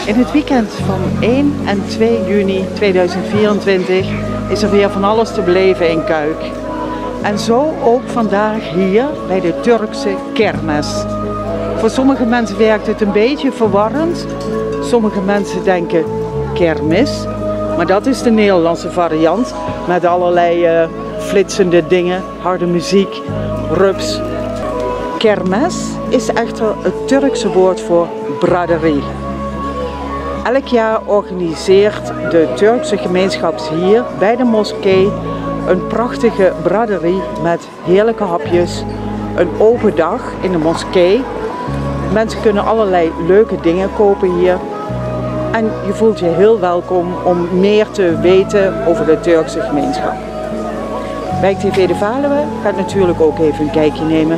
In het weekend van 1 en 2 juni 2024 is er weer van alles te beleven in Cuijk. En zo ook vandaag hier bij de Turkse kermis. Voor sommige mensen werkt het een beetje verwarrend. Sommige mensen denken kermis. Maar dat is de Nederlandse variant met allerlei flitsende dingen, harde muziek, rups. Kermes is echter het Turkse woord voor braderie. Elk jaar organiseert de Turkse gemeenschap hier bij de moskee een prachtige braderie met heerlijke hapjes. Een open dag in de moskee. Mensen kunnen allerlei leuke dingen kopen hier. En je voelt je heel welkom om meer te weten over de Turkse gemeenschap. Wijk TV de Valuwe gaat natuurlijk ook even een kijkje nemen.